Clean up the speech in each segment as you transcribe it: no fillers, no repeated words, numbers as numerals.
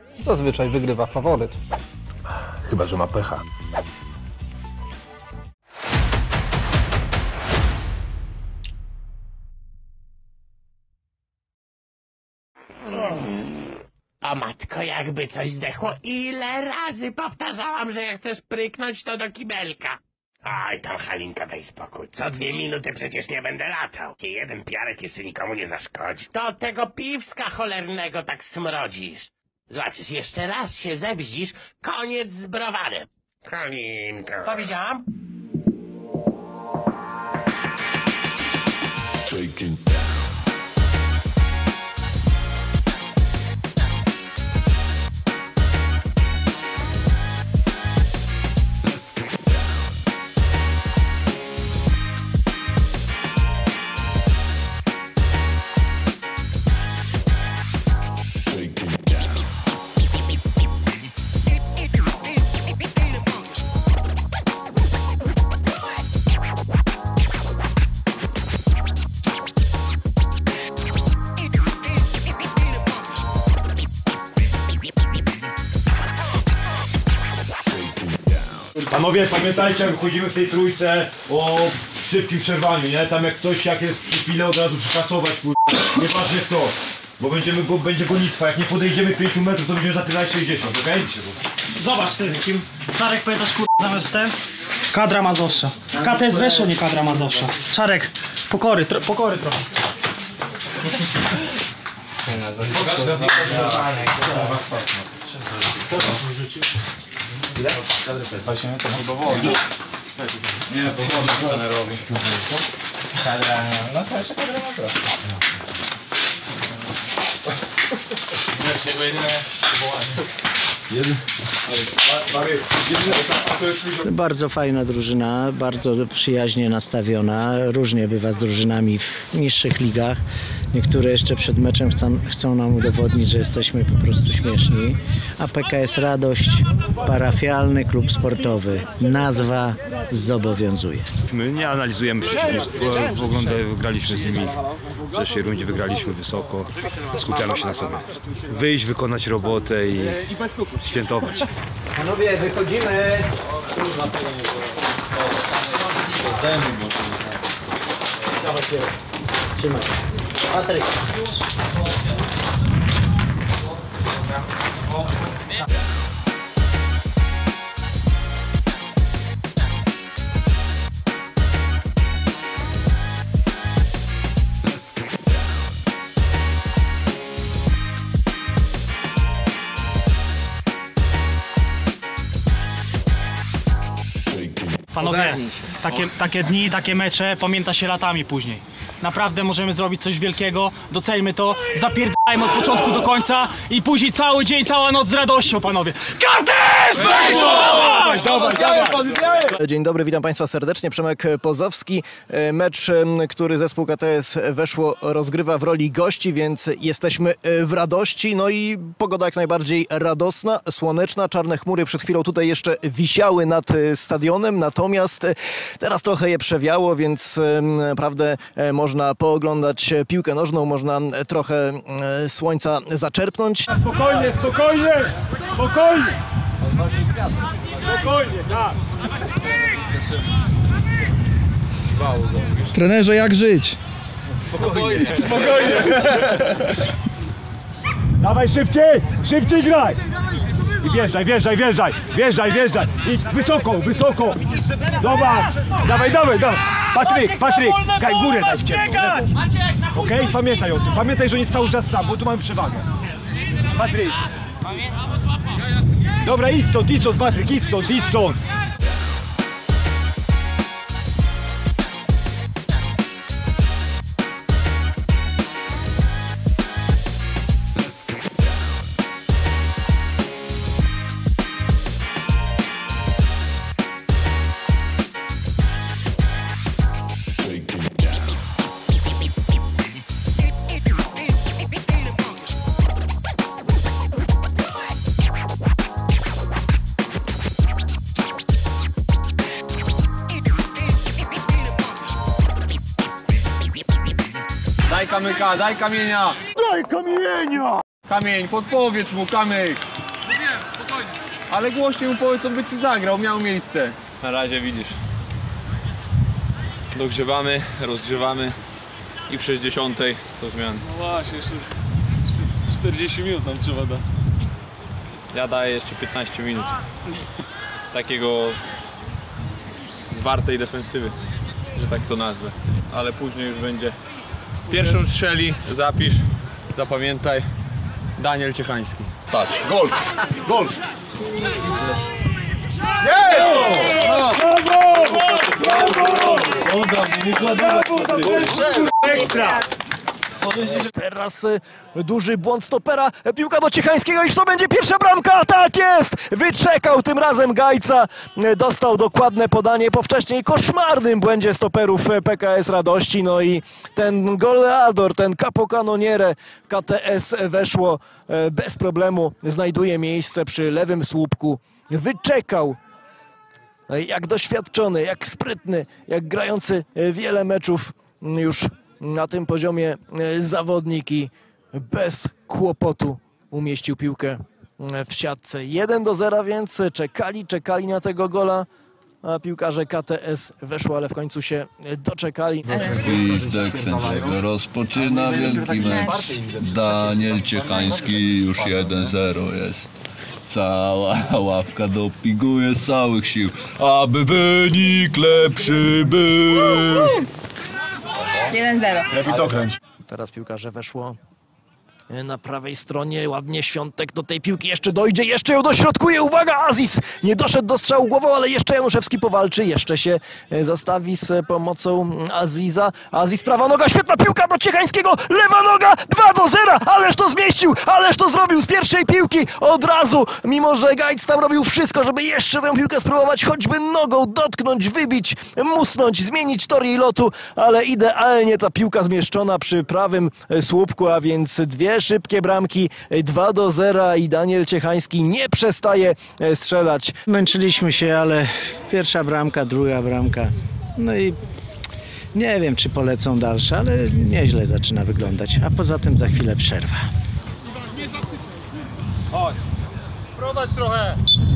Zazwyczaj wygrywa faworyt. Chyba że ma pecha. O matko, jakby coś zdechło. Ile razy powtarzałam, że jak chcesz pryknąć, to do kibelka. Oj, tam Halinka, daj spokój. Co 2 minuty przecież nie będę latał. Jeden piarek jeszcze nikomu nie zaszkodzi. To od tego piwska cholernego tak smrodzisz. Zobaczysz, jeszcze raz się zebździsz, koniec z browarem. Halinka. Powiedziałam? Panowie, pamiętajcie, jak chodzimy w tej trójce o szybkim przerwaniu, nie? Tam jak ktoś jak jest przypile, od razu przykasować, nieważne kto. Bo będzie gonitwa, jak nie podejdziemy 5 metrów, to będziemy zapylać 60, okej? Zobacz ty, Czarek, pamiętasz zamiast ten? Kadra Mazowsza. KTS weszło, nie kadra Mazowsza. Czarek, pokory trochę. Ile? Właśnie to chyba wolno. Nie, powolno trenerowi. Kadra, no to jeszcze kadra ma trochę. Wiesz, jego jedyne powołanie. Bardzo fajna drużyna, bardzo przyjaźnie nastawiona. Różnie bywa z drużynami w niższych ligach. Niektóre jeszcze przed meczem chcą nam udowodnić, że jesteśmy po prostu śmieszni. A PKS Radość, parafialny klub sportowy. Nazwa zobowiązuje. My nie analizujemy przeciwników, w ogóle wygraliśmy z nimi. W zeszłej rundzie wygraliśmy wysoko. Skupiamy się na sobie. Wyjść, wykonać robotę i świętować. Panowie, wychodzimy! Trzymaj. Patryk. Panowie, takie dni, takie mecze pamięta się latami później. Naprawdę możemy zrobić coś wielkiego, doceńmy to, zapierdajmy od początku do końca i później cały dzień, cała noc z radością, panowie. KTS! Dzień dobry, witam Państwa serdecznie. Przemek Pozowski. Mecz, który zespół KTS Weszło rozgrywa w roli gości, więc jesteśmy w radości. No i pogoda jak najbardziej radosna, słoneczna. Czarne chmury przed chwilą tutaj jeszcze wisiały nad stadionem, natomiast teraz trochę je przewiało, więc naprawdę można pooglądać piłkę nożną, można trochę słońca zaczerpnąć. Spokojnie, spokojnie, spokojnie! Spokojnie, tak! Trenerze, jak żyć? Spokojnie, spokojnie! Dawaj szybciej, szybciej graj! I wjeżdżaj, wjeżdżaj, wjeżdżaj, wjeżdżaj, wjeżdżaj! I wysoko, wysoko! Zobacz! Dawaj, dawaj, dawaj! Patryk, Patryk! Gaj, górę daj w ciemno! Okej? Pamiętaj o tym, pamiętaj, że nie jest cały czas sam, bo tu mamy przewagę. Patryk! Dobra, idź stąd, Patryk, idź stąd! Daj kamyka, daj kamienia! Daj kamienia! Kamień, podpowiedz mu, kamyk! Ale głośniej mu powiedz, on by ci zagrał, miał miejsce. Na razie widzisz. Dogrzewamy, rozgrzewamy i w 60 to zmiany. No właśnie, jeszcze 40 minut nam trzeba dać. Ja daję jeszcze 15 minut. Takiego zwartej defensywy, że tak to nazwę. Ale później już będzie. Pierwszą strzeli, zapisz, zapamiętaj. Daniel Ciechański. Patrz, gol! Gol! Teraz duży błąd stopera, piłka do Ciechańskiego i to będzie pierwsza bramka, tak jest! Wyczekał tym razem Gajca, dostał dokładne podanie po wcześniej koszmarnym błędzie stoperów PKS Radości, no i ten goleador, ten capocannoniere KTS Weszło bez problemu znajduje miejsce przy lewym słupku, wyczekał. Jak doświadczony, jak sprytny, jak grający wiele meczów już na tym poziomie zawodnik i bez kłopotu umieścił piłkę w siatce. 1-0, więc czekali na tego gola, a piłkarze KTS Weszło, ale w końcu się doczekali. Gwizdek sędziego rozpoczyna wielki mecz. Daniel Ciechański już 1-0 jest. Cała ławka dopinguje z całych sił, aby wynik lepszy był. 1-0. Lepiej dokręć. Teraz piłkarze Weszło na prawej stronie, ładnie Świątek do tej piłki jeszcze dojdzie, jeszcze ją dośrodkuje, uwaga, Aziz nie doszedł do strzału głową, ale jeszcze Januszewski powalczy, jeszcze się zastawi z pomocą Aziza. Aziz, prawa noga, świetna piłka do Ciechańskiego, lewa noga, 2-0, ależ to zmieścił, ależ to zrobił z pierwszej piłki od razu, mimo że Gajc tam robił wszystko, żeby jeszcze tę piłkę spróbować choćby nogą dotknąć, wybić, musnąć, zmienić tor jej lotu, ale idealnie ta piłka zmieszczona przy prawym słupku, a więc dwie szybkie bramki, 2-0 i Daniel Ciechański nie przestaje strzelać. Męczyliśmy się, ale pierwsza bramka, druga bramka. No i nie wiem, czy polecą dalsze, ale nieźle zaczyna wyglądać. A poza tym za chwilę przerwa. Chodź, prowadź trochę.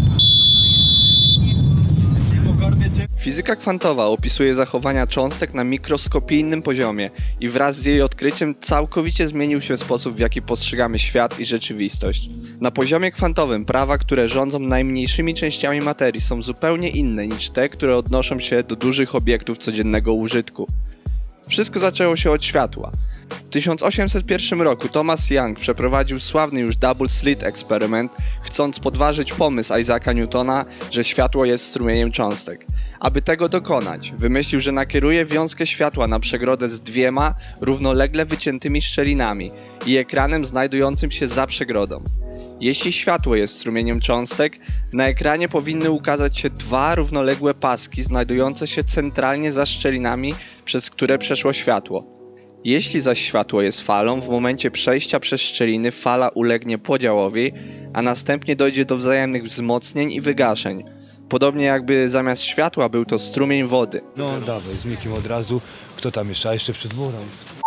Fizyka kwantowa opisuje zachowania cząstek na mikroskopijnym poziomie i wraz z jej odkryciem całkowicie zmienił się sposób, w jaki postrzegamy świat i rzeczywistość. Na poziomie kwantowym prawa, które rządzą najmniejszymi częściami materii, są zupełnie inne niż te, które odnoszą się do dużych obiektów codziennego użytku. Wszystko zaczęło się od światła. W 1801 roku Thomas Young przeprowadził sławny już double slit eksperyment, chcąc podważyć pomysł Isaaca Newtona, że światło jest strumieniem cząstek. Aby tego dokonać, wymyślił, że nakieruje wiązkę światła na przegrodę z dwiema równolegle wyciętymi szczelinami i ekranem znajdującym się za przegrodą. Jeśli światło jest strumieniem cząstek, na ekranie powinny ukazać się dwa równoległe paski znajdujące się centralnie za szczelinami, przez które przeszło światło. Jeśli zaś światło jest falą, w momencie przejścia przez szczeliny fala ulegnie podziałowi, a następnie dojdzie do wzajemnych wzmocnień i wygaszeń. Podobnie jakby zamiast światła był to strumień wody. No dawaj, z Mikim od razu. Kto tam jeszcze? A jeszcze przed murem.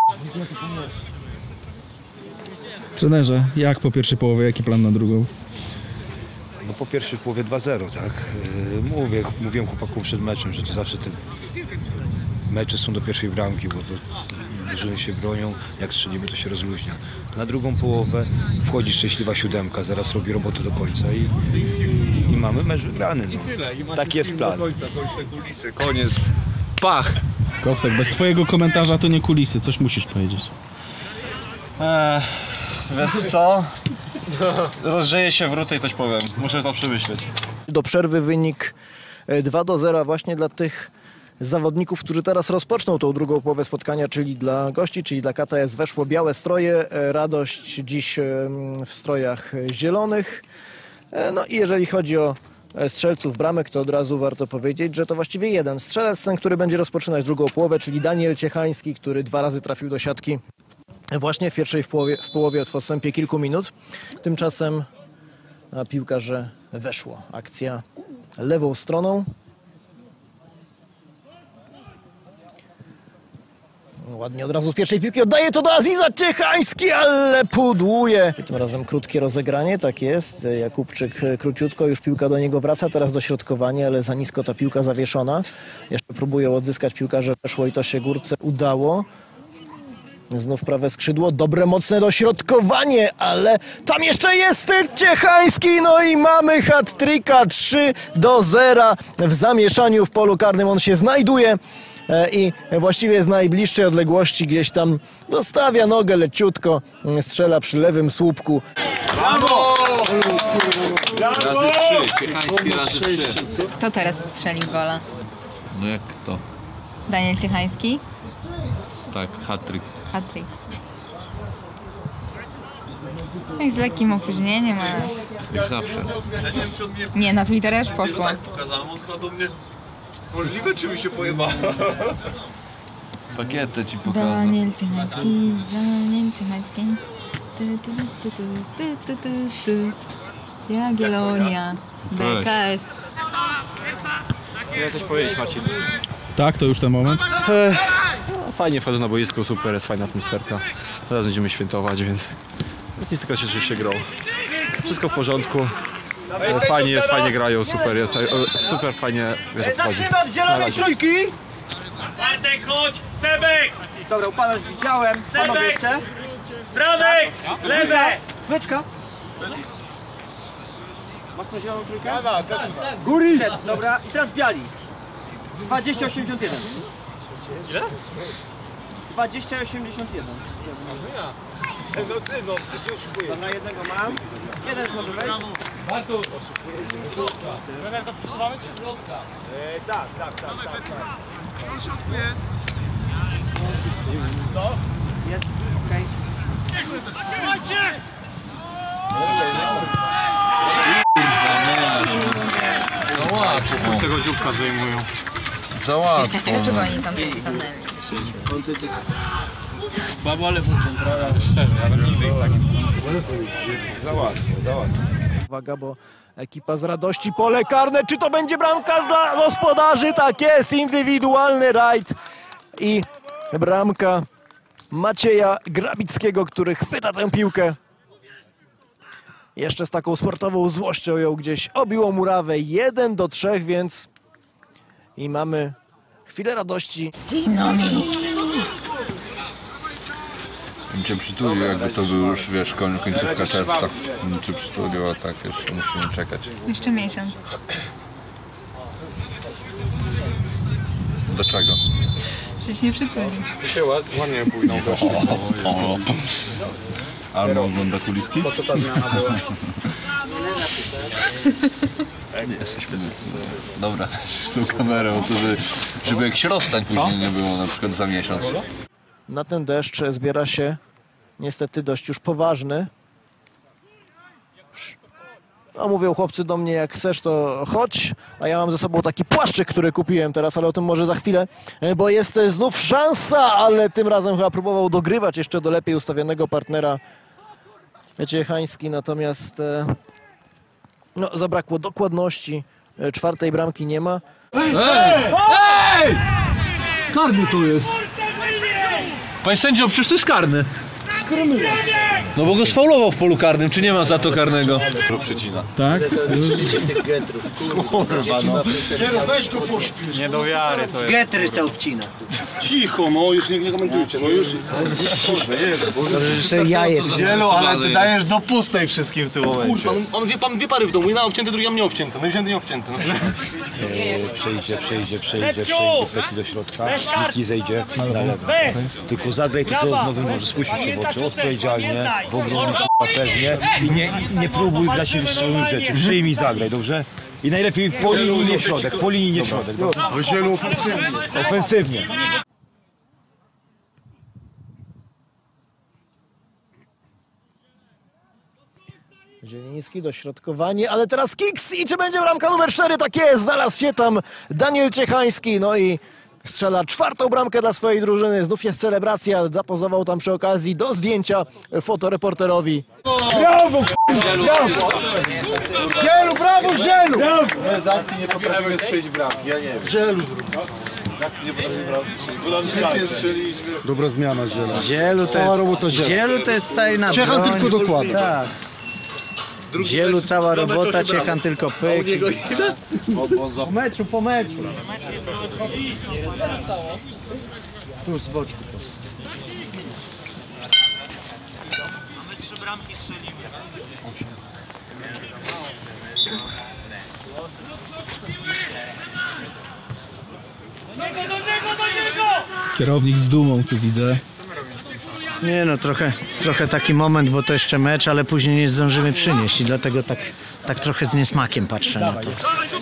Trenerze, jak po pierwszej połowie, jaki plan na drugą? No po pierwszej połowie 2-0, tak? Mówiłem chłopakom przed meczem, że to zawsze te mecze są do pierwszej bramki, bo to drużyny się bronią, jak strzelimy to się rozluźnia. Na drugą połowę wchodzi szczęśliwa siódemka, zaraz robi robotę do końca i mamy mecz wygrany. No. Taki jest plan. Koniec. Pach! Kostek, bez twojego komentarza to nie kulisy, coś musisz powiedzieć. Wiesz co? Rozgrzeję się, wrócę i coś powiem. Muszę to przemyśleć. Do przerwy wynik 2-0 właśnie dla tych zawodników, którzy teraz rozpoczną tą drugą połowę spotkania, czyli dla gości, czyli dla KTS Weszło. Białe stroje, Radość dziś w strojach zielonych. No i jeżeli chodzi o strzelców bramek, to od razu warto powiedzieć, że to właściwie jeden strzelec, ten, który będzie rozpoczynać drugą połowę, czyli Daniel Ciechański, który 2 razy trafił do siatki właśnie w pierwszej w połowie w odstępie kilku minut. Tymczasem piłkarze Weszło. Akcja lewą stroną. Ładnie od razu z pierwszej piłki oddaje to do Aziza Ciechański, ale pudłuje. Tym razem krótkie rozegranie, tak jest. Jakubczyk króciutko, już piłka do niego wraca, teraz dośrodkowanie, ale za nisko ta piłka zawieszona. Jeszcze próbują odzyskać piłkarze, weszło i to się Górce udało. Znów prawe skrzydło, dobre, mocne dośrodkowanie, ale tam jeszcze jest Ciechański, no i mamy hat-tricka, 3-0 w zamieszaniu w polu karnym. On się znajduje i właściwie z najbliższej odległości gdzieś tam zostawia nogę leciutko, strzela przy lewym słupku. Brawo! Razy 3, Ciechański razy 3. Kto teraz strzelił gola? No jak to? Daniel Ciechański? Tak, hat-trick. Hat-trick. Jak z lekkim opóźnieniem, ale... Jak zawsze. Nie, na Twittera już poszło. Pokazałem, on chyba do mnie... Możliwe, czy mi się pojebało? Pakietę ci pokażę. Daniel Ciechański, Daniel Ciechański. Jagiellonia, BKS. Miałem coś powiedzieć, Marcin. Tak, to już ten moment. Fajnie wchodzę na boisko, super, jest fajna atmosferka. Teraz będziemy świętować, więc nic, tylko się grą. Wszystko w porządku. Fajnie jest, fajnie grają, super jest, super fajnie, wiesz, wchodzi. Na razie. Bartek, chodź! Sebek! Dobra, upadasz, widziałem. Panowie jeszcze. Prawej! Lewe! Wyczka. Masz tą zieloną trójkę? Góry! Dobra, i teraz biali. 20,81. Ile? 20,81. No ty, no, przecież nie oszukuję. Dobra, jednego mam. Jeden już może wejść. Bartu! Trener, to przesuwamy czy środka? Tak. W środku jest. Co? Jest, okej. Trzymajcie! Za łatwo. Tego dzióbka zdejmują. Za łatwo. Dlaczego oni tam stanęli? Babo, ale był centrala, szczerze, ja bym nigdy ich tak nie... Za łatwo. Uwaga, bo ekipa z radości, pole karne, czy to będzie bramka dla gospodarzy? Tak jest, indywidualny rajd i bramka Macieja Grabickiego, który chwyta tę piłkę. Jeszcze z taką sportową złością ją gdzieś obiło murawę, 1-3, więc i mamy chwilę radości. Zimno mi. Bym cię przytulił, jakby to był już, wiesz, końcówka czerwca. Bym cię przytulił, a tak jeszcze musimy czekać. Jeszcze miesiąc. Do czego? Przecież nie przytuli. Się ładnie pójdą goście. Albo ogląda kuliski? Po co ta zmiana była? Dobra, tą kamerę, to żeby jakiś rozstań później nie było, na przykład za miesiąc. Na ten deszcz zbiera się niestety dość już poważny. No, mówią chłopcy do mnie, jak chcesz to chodź, a ja mam ze sobą taki płaszczyk, który kupiłem teraz, ale o tym może za chwilę, bo jest znów szansa, ale tym razem chyba próbował dogrywać jeszcze do lepiej ustawionego partnera Ciechański, natomiast no, zabrakło dokładności, czwartej bramki nie ma. Ej! Karny to jest. Panie sędzio, przecież to jest karny. No bo go sfaulował w polu karnym, czy nie ma za to karnego? Przycina. Tak? Kurwa, no. Weź go pośpiesz. Nie do wiary to jest. Getry se obcina. Cicho, no już nie komentujcie, no już. Że jaje. Wielu, ale ty dajesz do pustej wszystkim w tym momencie. Pan dwie pary w domu, jedna obcięta, druga nie obcięta. No i wzięty nie obcięty. Przejdzie, pleki do środka, Miki zejdzie na lewo. Tylko zagraj to, co znowu może spuścić się w oczy, odpowiedzialnie, w obronie pewnie i nie próbuj grać się swoich rzeczy. Przyjmij, zagraj, dobrze? I najlepiej po linii nie w środek, po linii nie w środek. Wielu ofensywnie. Ofensywnie. Zieliński, dośrodkowanie, ale teraz kiks i czy będzie bramka numer 4? Tak jest, znalazł się tam Daniel Ciechański, no i strzela czwartą bramkę dla swojej drużyny. Znów jest celebracja, zapozował tam przy okazji do zdjęcia fotoreporterowi. Brawo, brawo! Zielu, brawo, Zielu! Nie, zamknij, nie potrafię strzelić bramki, ja nie wiem. Zielu zrób. Dobra zmiana Ziela. Zielu Cała robota Ziela. Zielu to jest tajna Ciechan broń. tylko dokładnie. Tak. Zielu cała robota, Ciechan tylko pyk. Po meczu. Tu z boczku prosto. Mamy 3 bramki strzelimy. Do niego! Kierownik z dumą tu widzę. Nie no, trochę taki moment, bo to jeszcze mecz, ale później nie zdążymy przynieść i dlatego tak trochę z niesmakiem patrzę na to.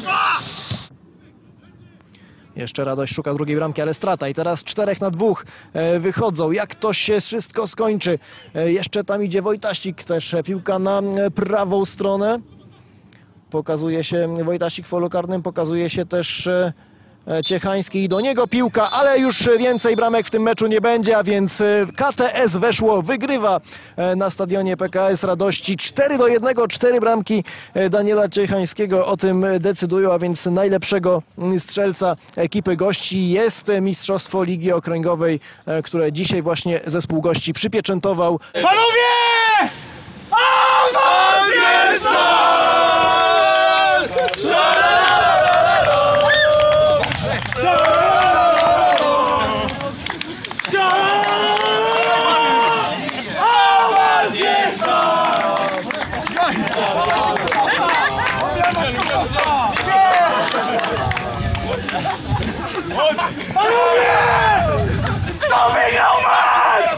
Jeszcze Radość szuka drugiej bramki, ale strata i teraz 4 na 2 wychodzą. Jak to się wszystko skończy? Jeszcze tam idzie Wojtasik też. Piłka na prawą stronę. Pokazuje się Wojtasik w polu karnym, pokazuje się też Ciechański i do niego piłka, ale już więcej bramek w tym meczu nie będzie, a więc KTS Weszło wygrywa na stadionie PKS Radości 4-1, 4 bramki Daniela Ciechańskiego o tym decydują, a więc najlepszego strzelca ekipy gości jest Mistrzostwo Ligi Okręgowej, które dzisiaj właśnie zespół gości przypieczętował. Panowie! Awans jest Kto wygrał mecz?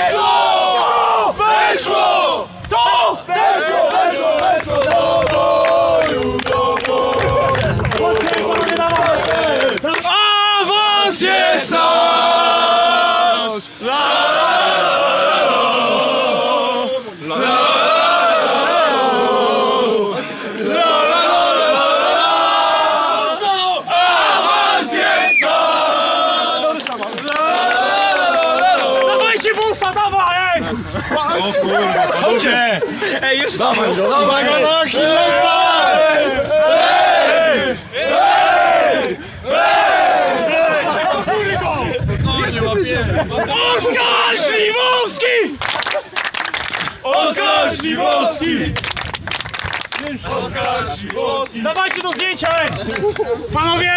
Weszło! To! Weszło! Do boju! Awans jest nasz! O kurwa, chodźcie! Ej, już dawaj go! Dawaj go na Achillesa! Oskar Śliwowski! Oskar Śliwowski! Oskar Śliwowski! Dawajcie do zdjęcia! Panowie!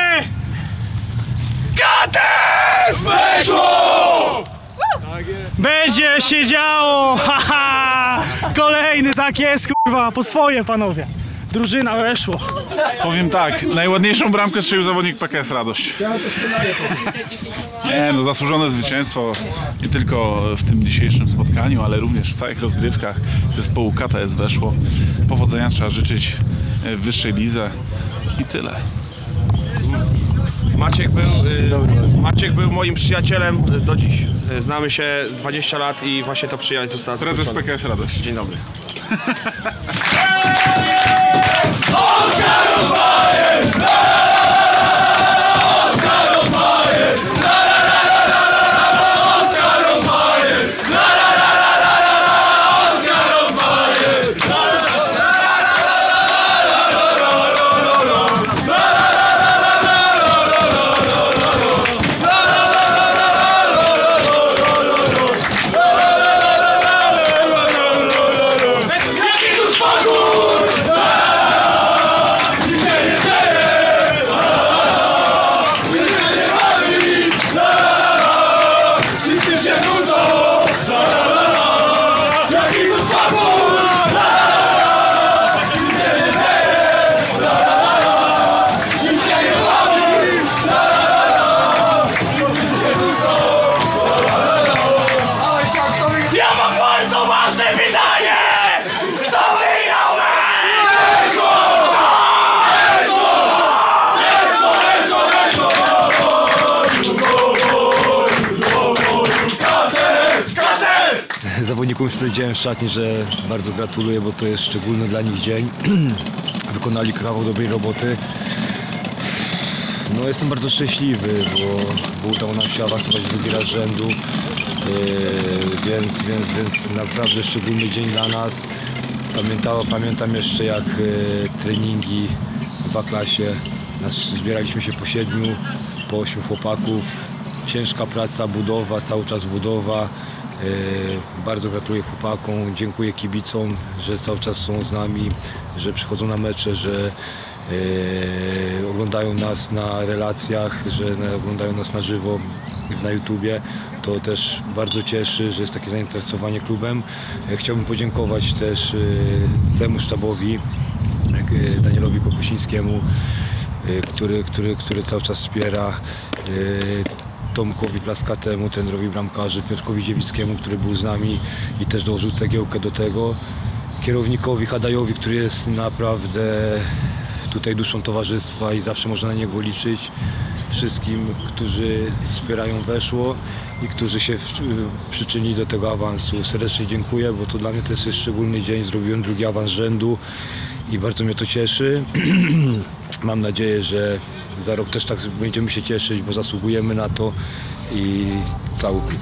KTS Weszło! Będzie się działo! Haha! Kolejny tak jest, kurwa, po swoje, panowie. Drużyna Weszło. Powiem tak, najładniejszą bramkę strzelił zawodnik PKS Radość. Nie, no zasłużone zwycięstwo nie tylko w tym dzisiejszym spotkaniu, ale również w całych rozgrywkach zespołu KTS Weszło. Powodzenia trzeba życzyć w wyższej lidze i tyle. Maciek był moim przyjacielem do dziś. Znamy się 20 lat i właśnie to przyjaźń została Prezes zakończona. PKS Radość. Dzień dobry. Ja mam bardzo ważne pytanie! Kto wygrał mecz? Zawodnikom już powiedziałem w szatni, że bardzo gratuluję, bo to jest szczególny dla nich dzień. Wykonali kawał dobrej roboty. No, jestem bardzo szczęśliwy, bo udało nam się awansować drugi raz z rzędu. Więc naprawdę szczególny dzień dla nas. Pamiętam jeszcze, jak treningi w A-klasie, zbieraliśmy się po 7 po 8 chłopaków. Ciężka praca, budowa, cały czas budowa. Bardzo gratuluję chłopakom, dziękuję kibicom, że cały czas są z nami, że przychodzą na mecze, że oglądają nas na relacjach, że oglądają nas na żywo na YouTubie. To też bardzo cieszy, że jest takie zainteresowanie klubem. Chciałbym podziękować też całemu sztabowi, Danielowi Kokusińskiemu, który cały czas wspiera, Tomkowi Plaskatemu, trenerowi bramkarzy, Piotrkowi Dziewickiemu, który był z nami i też dołożył cegiełkę do tego, kierownikowi Hadajowi, który jest naprawdę tutaj duszą towarzystwa i zawsze można na niego liczyć, wszystkim, którzy wspierają Weszło i którzy się przyczynili do tego awansu. Serdecznie dziękuję, bo to dla mnie też jest szczególny dzień, zrobiłem drugi awans rzędu i bardzo mnie to cieszy. Mam nadzieję, że za rok też tak będziemy się cieszyć, bo zasługujemy na to i cały klub.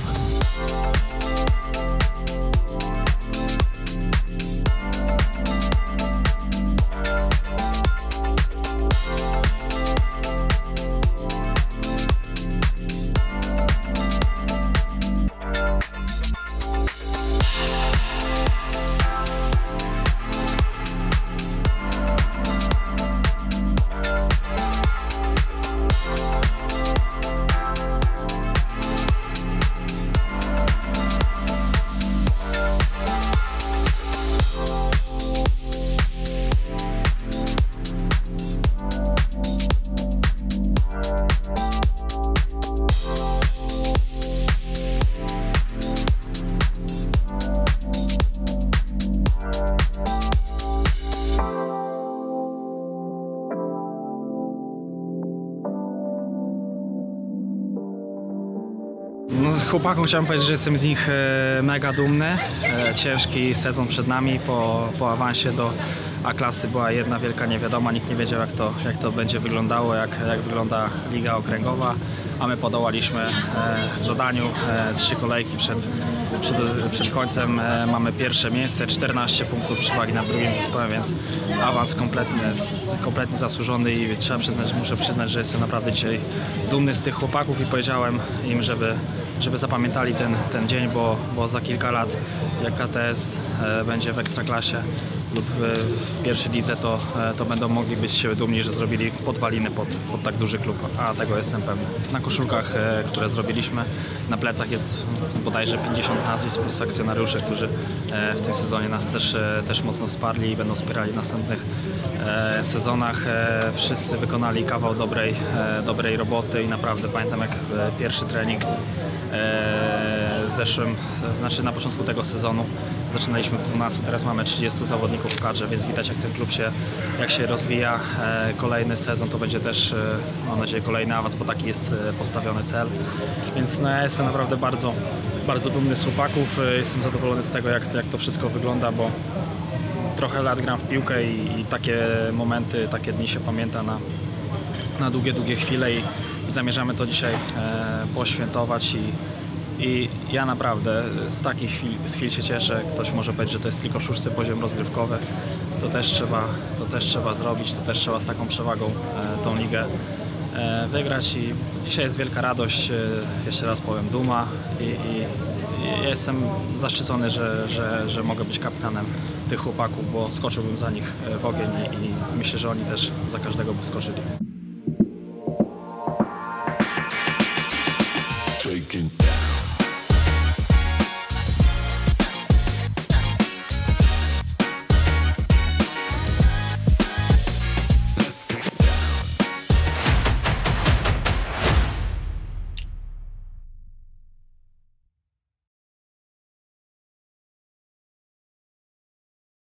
No, chłopakom chciałem powiedzieć, że jestem z nich mega dumny. Ciężki sezon przed nami. Po awansie do A-klasy była jedna wielka niewiadoma. Nikt nie wiedział, jak to będzie wyglądało, jak wygląda Liga Okręgowa. A my podołaliśmy zadaniu. 3 kolejki przed końcem mamy pierwsze miejsce, 14 punktów przewagi nad drugim zespołem, więc awans kompletnie zasłużony i muszę przyznać, że jestem naprawdę dzisiaj dumny z tych chłopaków i powiedziałem im, żeby zapamiętali ten dzień, bo za kilka lat, jak KTS będzie w Ekstraklasie lub w pierwszej lidze, to będą mogli być z siebie dumni, że zrobili podwaliny pod tak duży klub, a tego jestem pewny. Na koszulkach, które zrobiliśmy, na plecach jest bodajże 50 nazwisk plus akcjonariusze, którzy w tym sezonie nas też mocno wsparli i będą wspierali w następnych sezonach. Wszyscy wykonali kawał dobrej roboty i naprawdę pamiętam, jak pierwszy trening na początku tego sezonu zaczynaliśmy w 12, teraz mamy 30 zawodników w kadrze, więc widać, jak ten klub się rozwija. Kolejny sezon to będzie też, mam nadzieję, kolejny awans, bo taki jest postawiony cel. Więc no, ja jestem naprawdę bardzo, bardzo dumny z chłopaków. Jestem zadowolony z tego, jak to wszystko wygląda, bo trochę lat gram w piłkę i takie momenty, takie dni się pamięta na długie chwile i zamierzamy to dzisiaj poświętować i ja naprawdę z takich chwil się cieszę. Ktoś może powiedzieć, że to jest tylko 6. poziom rozgrywkowy. To też trzeba zrobić, to też trzeba z taką przewagą tą ligę wygrać i dzisiaj jest wielka radość, jeszcze raz powiem, duma i ja jestem zaszczycony, że mogę być kapitanem tych chłopaków, bo skoczyłbym za nich w ogień i myślę, że oni też za każdego by wskoczyli.